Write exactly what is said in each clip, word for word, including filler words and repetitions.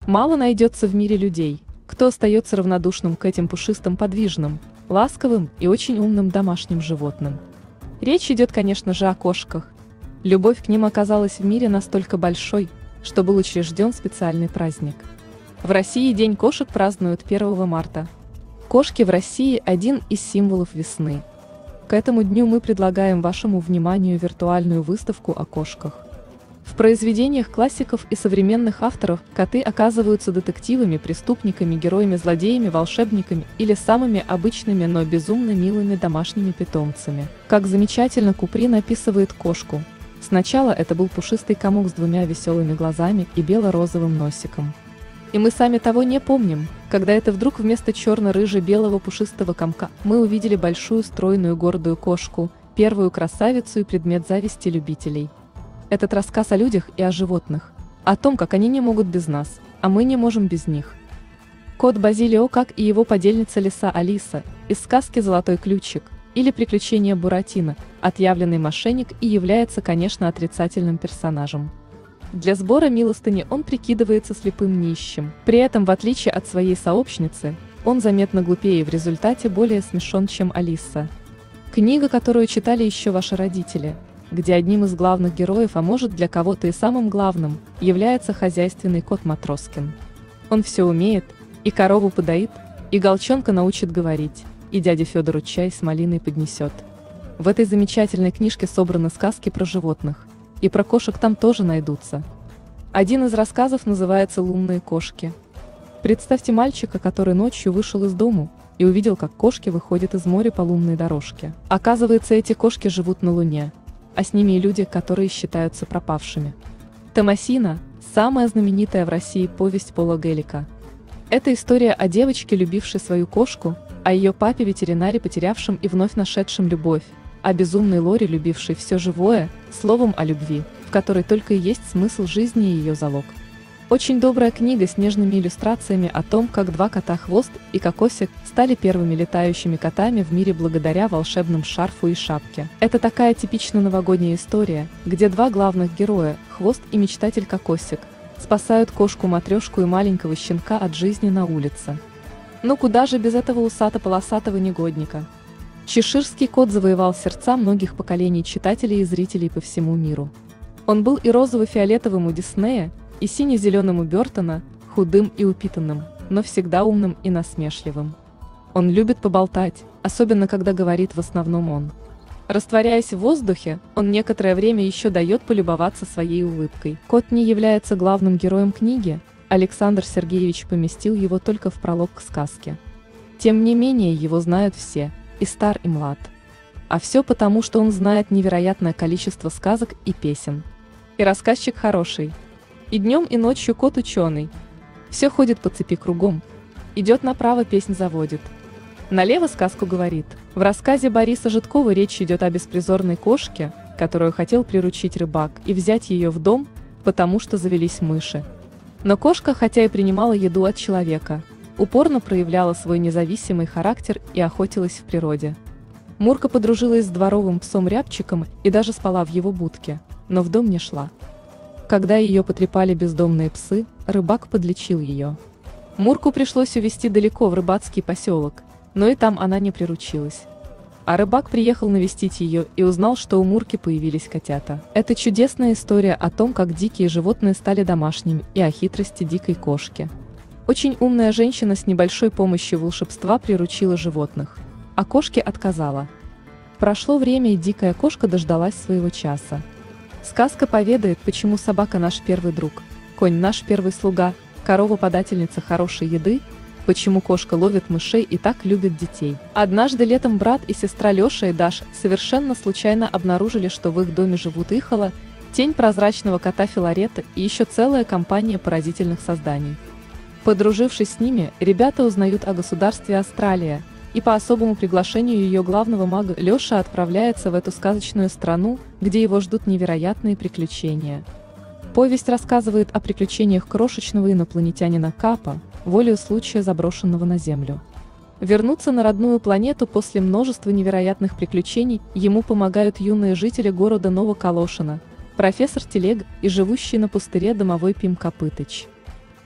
Мало найдется в мире людей, кто остается равнодушным к этим пушистым подвижным, ласковым и очень умным домашним животным. Речь идет, конечно же, о кошках. Любовь к ним оказалась в мире настолько большой, что был учрежден специальный праздник. В России День кошек празднуют первого марта. Кошки в России – один из символов весны. К этому дню мы предлагаем вашему вниманию виртуальную выставку о кошках. В произведениях классиков и современных авторов коты оказываются детективами, преступниками, героями, злодеями, волшебниками или самыми обычными, но безумно милыми домашними питомцами. Как замечательно Куприн описывает кошку. Сначала это был пушистый комок с двумя веселыми глазами и бело-розовым носиком. И мы сами того не помним, когда это вдруг вместо черно-рыже-белого пушистого комка мы увидели большую стройную гордую кошку, первую красавицу и предмет зависти любителей. Этот рассказ о людях и о животных, о том, как они не могут без нас, а мы не можем без них. Кот Базилио, как и его подельница лиса Алиса, из сказки «Золотой ключик» или «Приключения Буратино», отъявленный мошенник и является, конечно, отрицательным персонажем. Для сбора милостыни он прикидывается слепым нищим. При этом, в отличие от своей сообщницы, он заметно глупее и в результате более смешон, чем Алиса. Книга, которую читали еще ваши родители, где одним из главных героев, а может для кого-то и самым главным, является хозяйственный кот Матроскин. Он все умеет, и корову подоит, и голчонка научит говорить, и дяде Федору чай с малиной поднесет. В этой замечательной книжке собраны сказки про животных. И про кошек там тоже найдутся. Один из рассказов называется «Лунные кошки». Представьте мальчика, который ночью вышел из дому и увидел, как кошки выходят из моря по лунной дорожке. Оказывается, эти кошки живут на Луне, а с ними и люди, которые считаются пропавшими. «Томасина» – самая знаменитая в России повесть Пола Геллика. Это история о девочке, любившей свою кошку, о ее папе-ветеринаре, потерявшем и вновь нашедшем любовь, о безумной Лоре, любившей все живое, словом о любви, в которой только и есть смысл жизни и ее залог. Очень добрая книга с нежными иллюстрациями о том, как два кота Хвост и Кокосик стали первыми летающими котами в мире благодаря волшебным шарфу и шапке. Это такая типичная новогодняя история, где два главных героя, Хвост и мечтатель Кокосик, спасают кошку-матрешку и маленького щенка от жизни на улице. Ну куда же без этого усато-полосатого негодника? Чеширский кот завоевал сердца многих поколений читателей и зрителей по всему миру. Он был и розово-фиолетовым у Диснея, и сине-зеленым у Бертона, худым и упитанным, но всегда умным и насмешливым. Он любит поболтать, особенно когда говорит в основном он. Растворяясь в воздухе, он некоторое время еще дает полюбоваться своей улыбкой. Кот не является главным героем книги, Александр Сергеевич поместил его только в пролог к сказке. Тем не менее его знают все, и стар, и млад. А все потому, что он знает невероятное количество сказок и песен. И рассказчик хороший. И днем, и ночью кот ученый. Все ходит по цепи кругом. Идет направо, песнь заводит. Налево сказку говорит. В рассказе Бориса Житкова речь идет о беспризорной кошке, которую хотел приручить рыбак и взять ее в дом, потому что завелись мыши. Но кошка, хотя и принимала еду от человека, упорно проявляла свой независимый характер и охотилась в природе. Мурка подружилась с дворовым псом Рябчиком и даже спала в его будке, но в дом не шла. Когда ее потрепали бездомные псы, рыбак подлечил ее. Мурку пришлось увезти далеко в рыбацкий поселок, но и там она не приручилась. А рыбак приехал навестить ее и узнал, что у Мурки появились котята. Это чудесная история о том, как дикие животные стали домашними, и о хитрости дикой кошки. Очень умная женщина с небольшой помощью волшебства приручила животных, а кошке отказала. Прошло время, и дикая кошка дождалась своего часа. Сказка поведает, почему собака наш первый друг, конь наш первый слуга, корова подательница хорошей еды, почему кошка ловит мышей и так любит детей. Однажды летом брат и сестра Леша и Даша совершенно случайно обнаружили, что в их доме живут Ихола, тень прозрачного кота Филарета и еще целая компания поразительных созданий. Подружившись с ними, ребята узнают о государстве Австралия, и по особому приглашению ее главного мага Леша отправляется в эту сказочную страну, где его ждут невероятные приключения. Повесть рассказывает о приключениях крошечного инопланетянина Капа, волею случая заброшенного на Землю. Вернуться на родную планету после множества невероятных приключений ему помогают юные жители города Новоколошино, профессор Телега и живущий на пустыре домовой Пим Копытыч.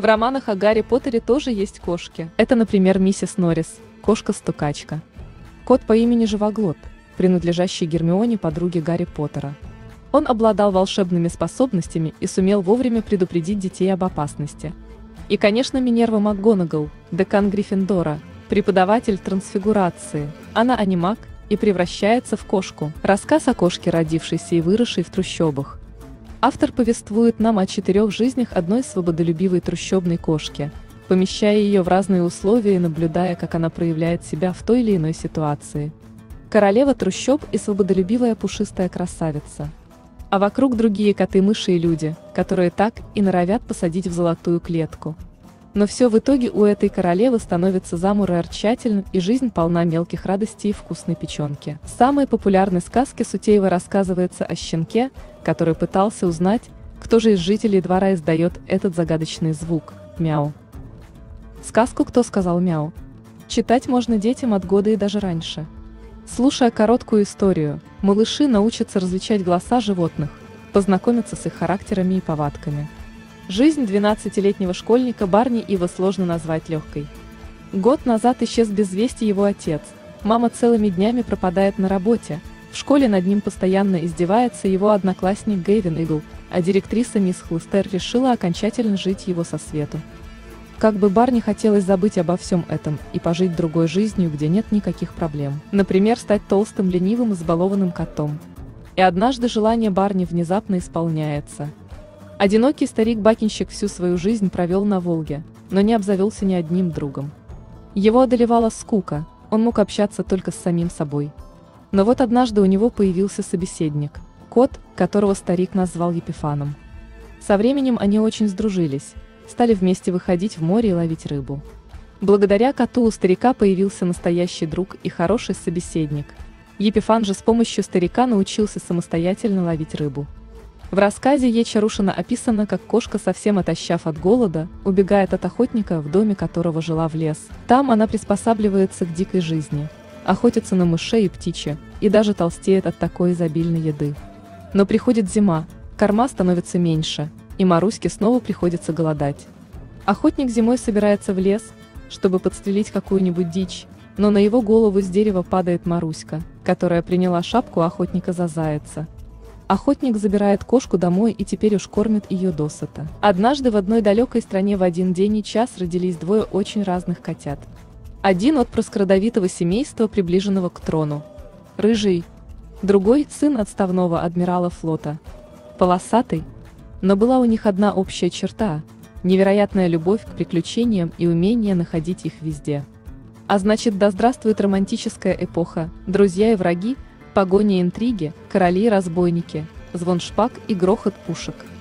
В романах о Гарри Поттере тоже есть кошки. Это, например, миссис Норрис, кошка-стукачка. Кот по имени Живоглот, принадлежащий Гермионе, подруге Гарри Поттера. Он обладал волшебными способностями и сумел вовремя предупредить детей об опасности. И, конечно, Минерва МакГонагал, декан Гриффиндора, преподаватель трансфигурации. Она анимак и превращается в кошку. Рассказ о кошке, родившейся и выросшей в трущобах. Автор повествует нам о четырех жизнях одной свободолюбивой трущобной кошки, помещая ее в разные условия и наблюдая, как она проявляет себя в той или иной ситуации. Королева трущоб и свободолюбивая пушистая красавица. А вокруг другие коты, мыши и люди, которые так и норовят посадить в золотую клетку. Но все в итоге у этой королевы становится замуравочательным, и жизнь полна мелких радостей и вкусной печенки. В самой популярной сказке Сутеева рассказывается о щенке, который пытался узнать, кто же из жителей двора издает этот загадочный звук – мяу. Сказку «Кто сказал мяу» читать можно детям от года и даже раньше. Слушая короткую историю, малыши научатся различать голоса животных, познакомятся с их характерами и повадками. Жизнь двенадцатилетнего школьника Барни Ива сложно назвать легкой. Год назад исчез без вести его отец, мама целыми днями пропадает на работе, в школе над ним постоянно издевается его одноклассник Гэвин Игл, а директриса мисс Хлыстер решила окончательно жить его со свету. Как бы Барни хотелось забыть обо всем этом и пожить другой жизнью, где нет никаких проблем. Например, стать толстым, ленивым, избалованным котом. И однажды желание Барни внезапно исполняется. Одинокий старик-бакинщик всю свою жизнь провел на Волге, но не обзавелся ни одним другом. Его одолевала скука, он мог общаться только с самим собой. Но вот однажды у него появился собеседник, кот, которого старик назвал Епифаном. Со временем они очень сдружились, стали вместе выходить в море и ловить рыбу. Благодаря коту у старика появился настоящий друг и хороший собеседник. Епифан же с помощью старика научился самостоятельно ловить рыбу. В рассказе Е. Чарушина описано, как кошка, совсем отощав от голода, убегает от охотника, в доме которого жила, в лес. Там она приспосабливается к дикой жизни, охотится на мышей и птичья, и даже толстеет от такой изобильной еды. Но приходит зима, корма становится меньше, и Маруське снова приходится голодать. Охотник зимой собирается в лес, чтобы подстрелить какую-нибудь дичь, но на его голову с дерева падает Маруська, которая приняла шапку охотника за зайца. Охотник забирает кошку домой и теперь уж кормит ее досыта. Однажды в одной далекой стране в один день и час родились двое очень разных котят. Один отпрыск родовитого семейства, приближенного к трону, рыжий, другой сын отставного адмирала флота, полосатый. Но была у них одна общая черта – невероятная любовь к приключениям и умение находить их везде. А значит, да здравствует романтическая эпоха, друзья и враги, погони и интриги, короли и разбойники, звон шпаг и грохот пушек.